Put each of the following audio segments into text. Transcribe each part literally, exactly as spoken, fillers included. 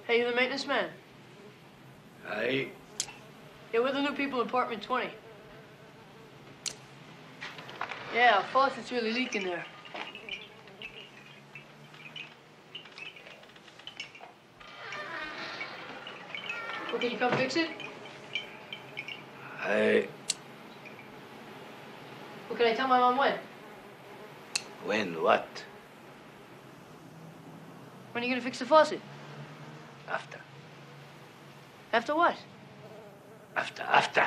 Hey, you the maintenance man? Aye. Yeah, we're the new people in apartment twenty. Yeah, faucet's really leaking there. Well, can you come fix it? Aye. Well, can I tell my mom when? When what? When are you gonna fix the faucet? After. After what? After, after.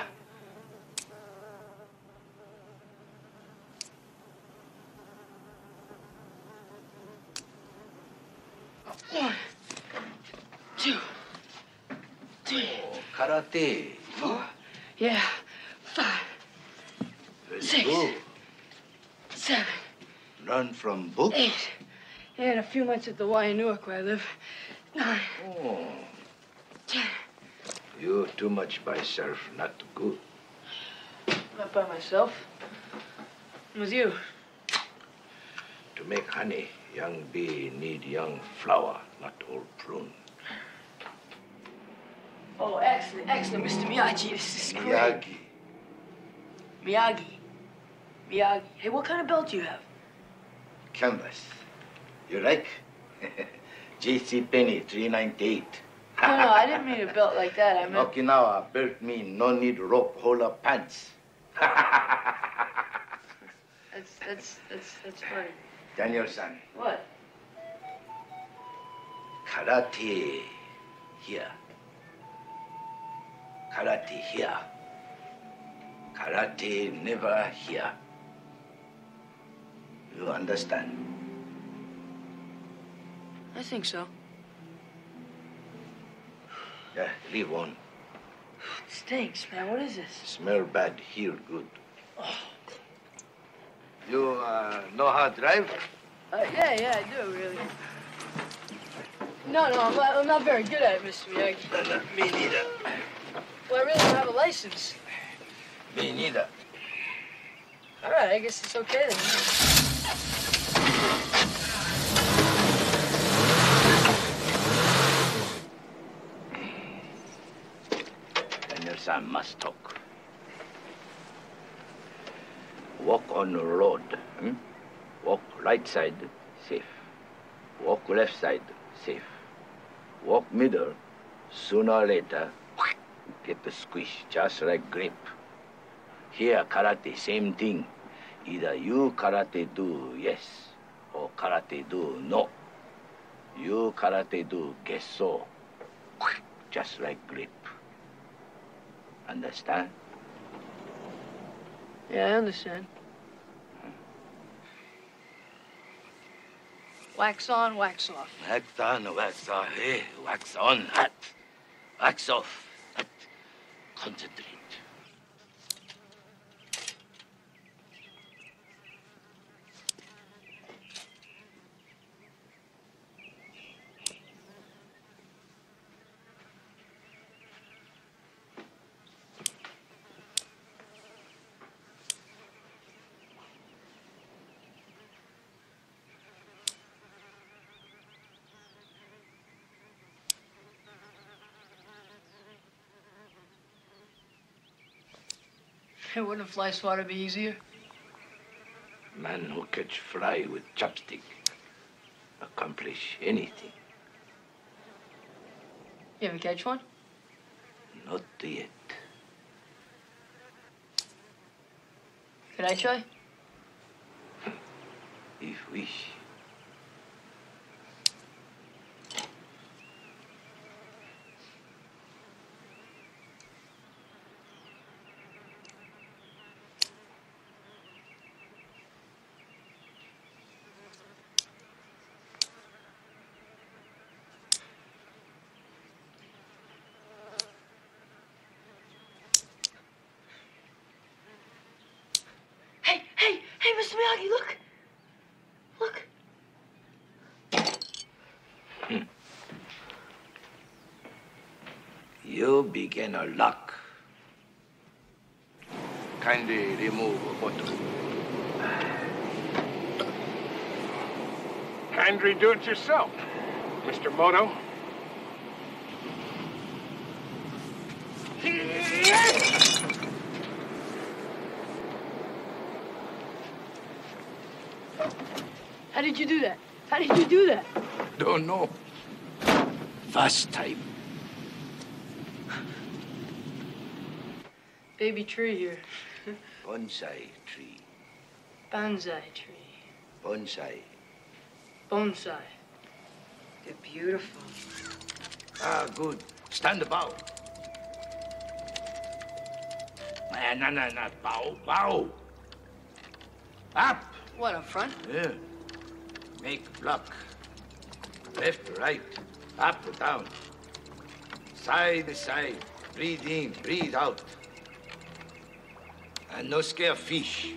One, two, three, oh, karate. four, yeah, five, Very six, good. seven, Learn from book? eight. Yeah, and a few months at the Y in Newark where I live. Nine, Oh. ten. You too much by yourself, not good. Not by myself. With you. To make honey, young bee need young flower, not old prune. Oh, excellent, excellent, Mister Miyagi. This is great. Miyagi. Miyagi. Miyagi. Hey, what kind of belt do you have? Canvas. You like? J C Penney, three ninety-eight. No, no, I didn't mean a belt like that. I meant... Okinawa belt mean no need rope, hold up pants. That's, that's, that's, that's funny. Daniel-san. What? Karate here. Karate here. Karate never here. You understand? I think so. Yeah, leave on. It stinks, man. What is this? Smell bad, hear good. Oh. You uh, know how to drive? Uh, yeah, yeah, I do, really. No, no, I'm not, I'm not very good at it, Mister Miyagi. No, no, me neither. Well, I really don't have a license. Me neither. All right, I guess it's okay then. Daniel-san must talk. Walk on the road. Hmm? Walk right side, safe. Walk left side, safe. Walk middle, sooner or later, get the squish, just like grape. Here, karate, same thing. Either you karate do yes, or karate do no. You karate do guess so, just like grape. Understand? Yeah, I understand. Wax on, wax off. Wax on, wax off, eh? Wax on, hot. Wax off, hot. Concentrate. Hey, wouldn't a fly swatter be easier? Man who catch fly with chopstick accomplish anything. You ever catch one? Not yet. Could I try? If wish. Hey, hey, hey, Mister Miyagi, look. Look. Hmm. You begin a lock. Kindly remove bottle. Kindly do it yourself, Mister Moto. How did you do that? How did you do that? Don't know. First time. Baby tree here. Bonsai tree. Bonsai tree. Bonsai. Bonsai. They're beautiful. Ah, good. Stand about. No, no, no, no. Bow, bow. Up. What, up front? Yeah. Make block. Left, right. Up, down. Side, side. Breathe in, breathe out. And no scare fish.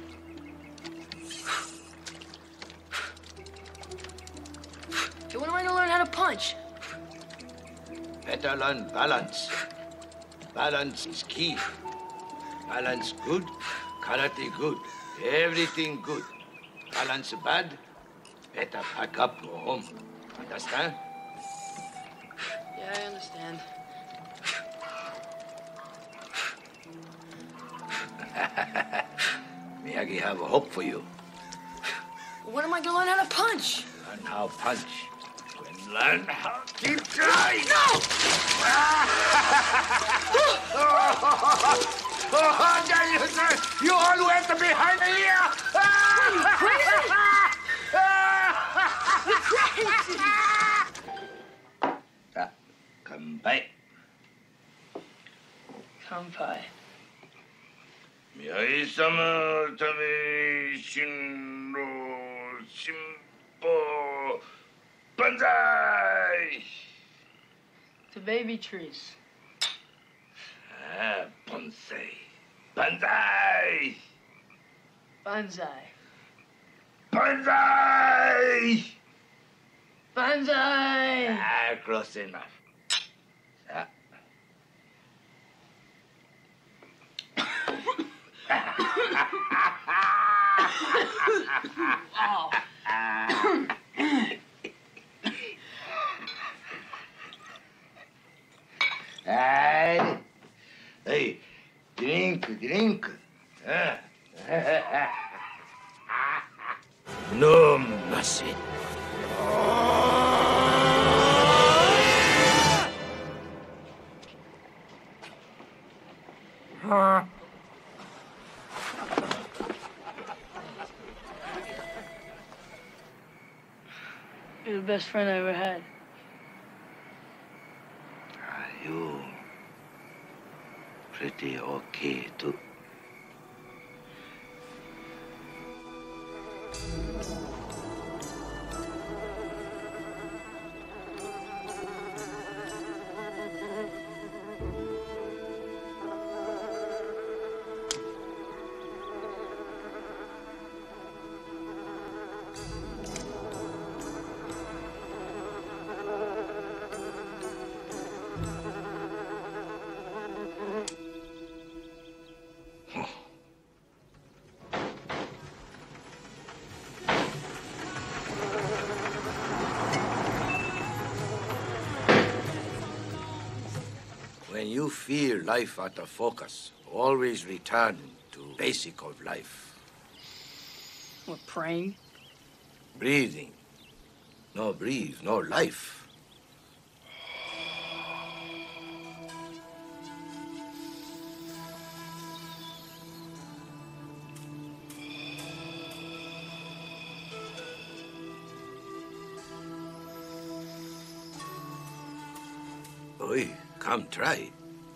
Hey, when am I gonna learn how to punch? Better learn balance. Balance is key. Balance good, karate good, everything good. Balance bad, better pack up, go home. Understand? Yeah, I understand. Miyagi have a hope for you. When am I gonna learn how to punch? Learn how punch. When learn how keep trying. No! Oh, Daniel, sir, you all went behind the ear. Crazy! Crazy! Ah, come back. Kampai. Miyagi-sama tame shinro shimpo banzai. To baby trees. Ah, bonsai. Banzai. Bonsai. Banzai. Bonsai! Ah, close enough. Ah. Oh. Hey, hey, drink, drink. Ah. No mercy. You're the best friend I ever had. Are you pretty okay too? When you feel life out of focus, always return to basic of life. What, praying? Breathing. No breathe, no life. Oi, come try.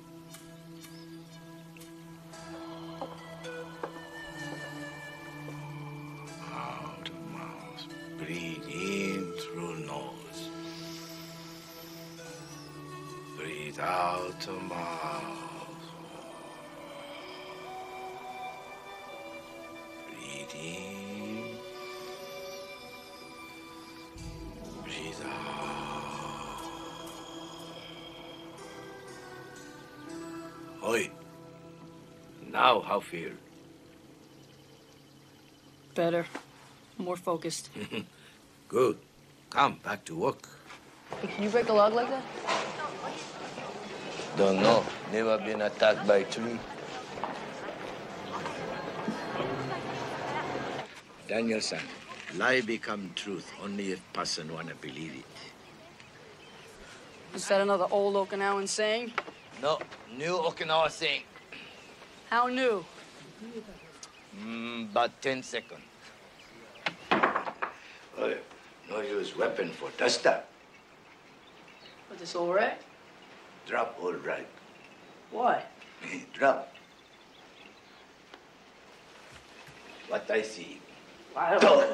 Out of mouth. Breathe in through nose. Breathe out of mouth. Breathe in. Breathe out. Oi. Now how feel? Better. More focused. Good. Come back to work. Hey, can you break a log like that? Don't know. Never been attacked by tree. Danielson, Lie become truth only if person wanna believe it. Is that another old Okinawan saying? No, new Okinawa saying. How new? Mm, about ten seconds. Oh, no use weapon for duster. Is this all right? Drop all right. Why? Drop. What I see. I don't know.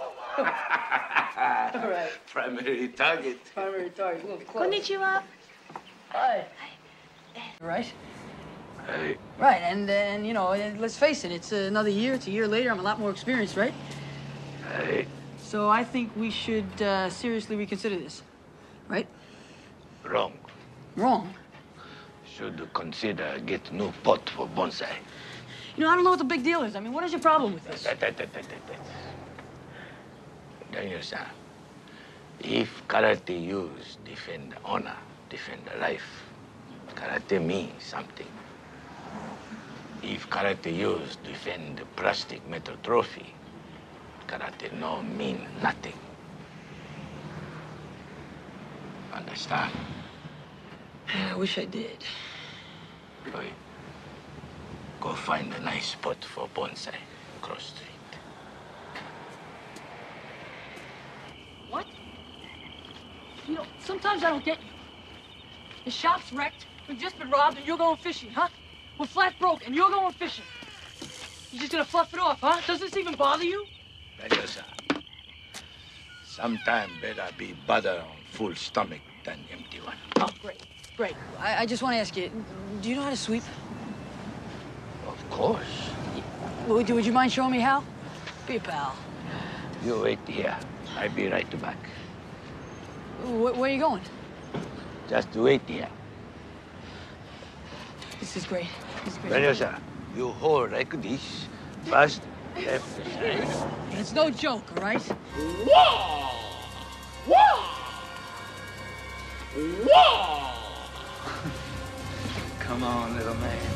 All right. Primary target. Primary target. Look, close. Konnichiwa. Hi. Right? Hey. Right, and then, you know, let's face it, it's another year, it's a year later, I'm a lot more experienced, right? Hey. So I think we should uh, seriously reconsider this, right? Wrong. Wrong? Should consider get new pot for bonsai. You know, I don't know what the big deal is. I mean, what is your problem with this? That, that, that, that, that, that. Daniel-san, if karate use defend honor, defend life, karate means something. If karate use defend plastic metal trophy, karate no mean nothing. Understand? I wish I did. Boy, go find a nice spot for bonsai, cross street. What? You know, sometimes I don't get you. The shop's wrecked, we've just been robbed, and you're going fishing, huh? We're flat broke, and you're going fishing. You're just gonna fluff it off, huh? Does this even bother you? Daniel-san, sometime better be bothered on full stomach than empty one. Oh, great, great. I, I just want to ask you, do you know how to sweep? Of course. Would, would you mind showing me how? Be a pal. You wait here. I'll be right back. Where, where are you going? Just wait here. This is great. This is great. Daniel-san, you hold like this. First, left side. It's no joke, all right? Whoa! Whoa! Whoa! Come on, little man.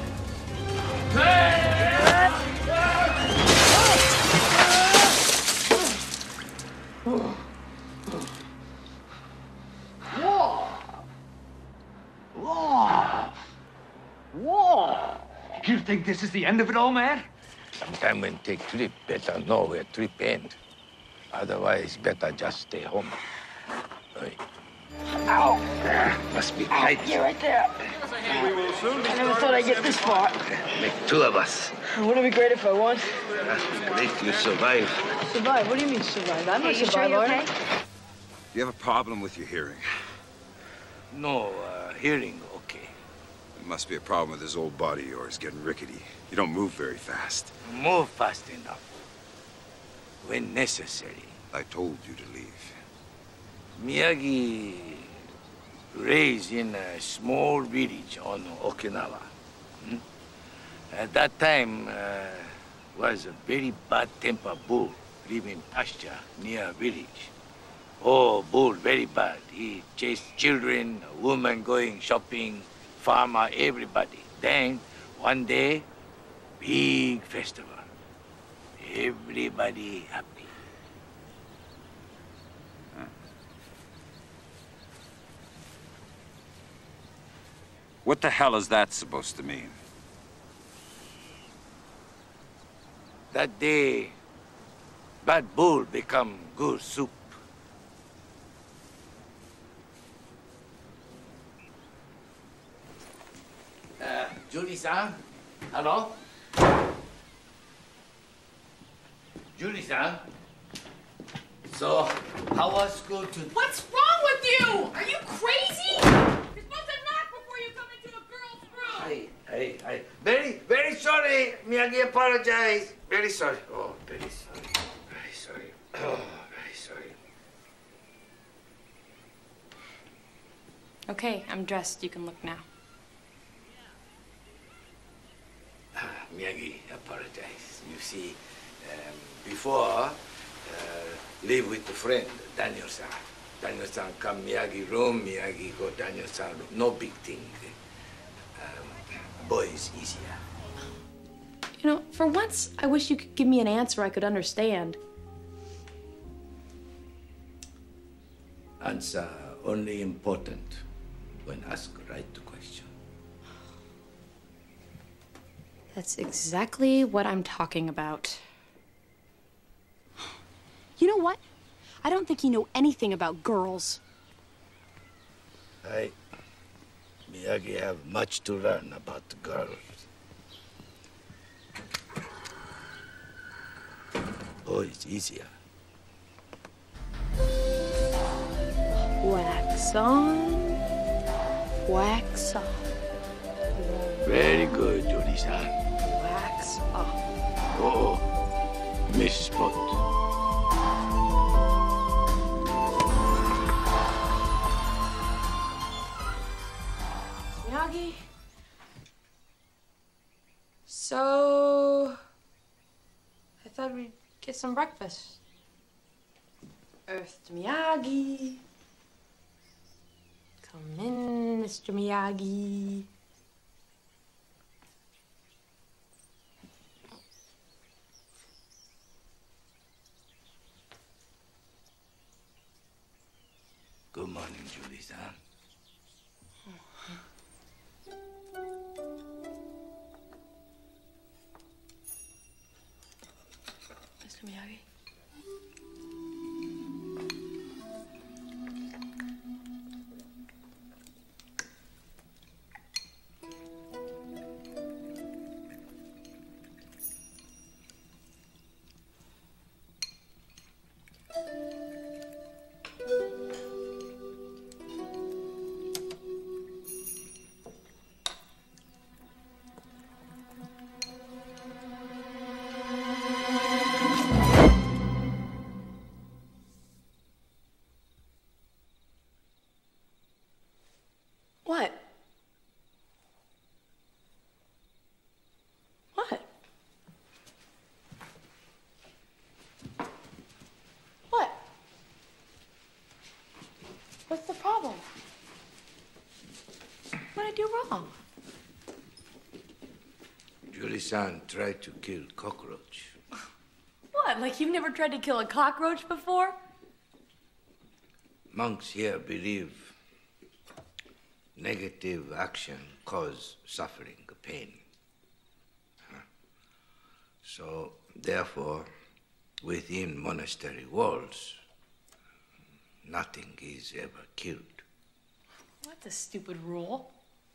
Whoa! Whoa! Whoa! You think this is the end of it all, man? Sometime when take trip, better know where trip end. Otherwise, better just stay home. Oi. Ow! Must be tight. Yeah, right there. We will soon be I never thought I'd get this far. Make two of us. Wouldn't it be great if I won? Great, you survive. Survive? What do you mean survive? I'm Hey, not you sure survive, you're are okay? I? You have a problem with your hearing. No, uh, hearing okay. It must be a problem with this old body of yours, getting rickety. You don't move very fast. Move fast enough. When necessary. I told you to leave. Miyagi raised in a small village on Okinawa. Hmm? At that time, uh, was a very bad-tempered bull living pasture near village. Oh, bull, very bad. He chased children, women going shopping, farmer, everybody. Then, one day, big festival. Everybody happy. What the hell is that supposed to mean? That day, bad bull become good soup. Uh, Julie-san? Hello? Julie-san? So, how was school today? What's wrong with you? Are you crazy? You're supposed to knock before you come into a girl's room. Hey, hey, hey. Very, very sorry. Miyagi, apologize. Very sorry. Oh, very sorry. Very sorry. Oh, very sorry. Okay, I'm dressed. You can look now. Ah, Miyagi, apologize. You see, um, before, uh, live with a friend, Daniel-san. Daniel-san come Miyagi room, Miyagi go Daniel-san room. No big thing. Um, boy is easier. You know, for once, I wish you could give me an answer I could understand. Answer only important when asked right question. That's exactly what I'm talking about. You know what? I don't think you know anything about girls. I, Miyagi, have much to learn about the girls. Oh, it's easier. Wax on, wax off. Very good, Jody-san. Wax off. Oh, miss spot. Miyagi? So... I thought we'd get some breakfast. Earth to Miyagi. Come in, Mister Miyagi. Good morning, Julie-san. Mister Miyagi. What? What? What? What's the problem? What did I do wrong? Julie-san tried to kill cockroach. What? Like you've never tried to kill a cockroach before? Monks here believe negative action cause suffering, pain. Huh? So, therefore, within monastery walls, nothing is ever killed. That's a stupid rule.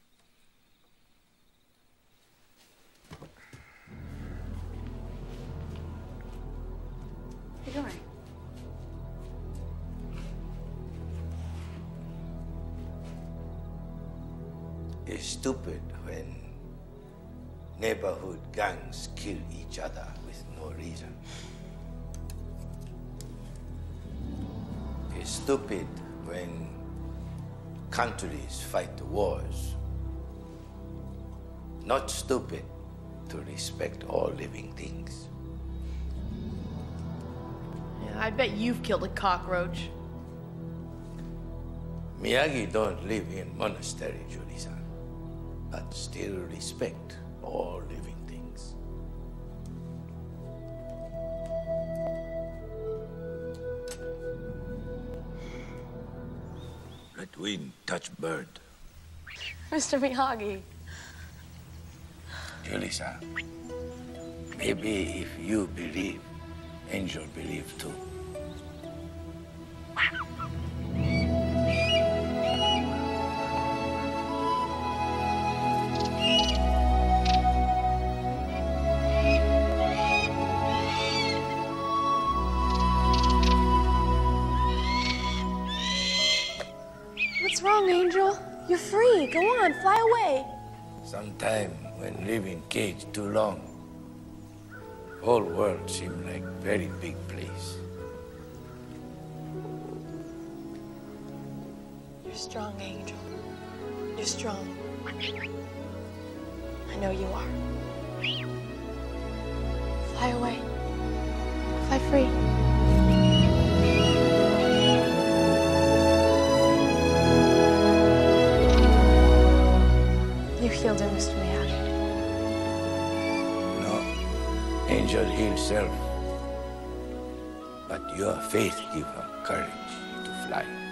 What are you doing? It's stupid when neighborhood gangs kill each other with no reason. It's stupid when countries fight the wars. Not stupid to respect all living things. Yeah, I bet you've killed a cockroach. Miyagi don't live in monastery, Julie-san, but still respect all living things. Let wind touch bird. Mister Miyagi. Julie-san, maybe if you believe, angel believe too. What's wrong, Angel? You're free. Go on, fly away. Sometime when living cage too long, whole world seem like very big place. You're strong, Angel. You're strong. I know you are. Fly away. Fly free. You healed her, Mister Miyagi. No, angel himself. But your faith give her courage to fly.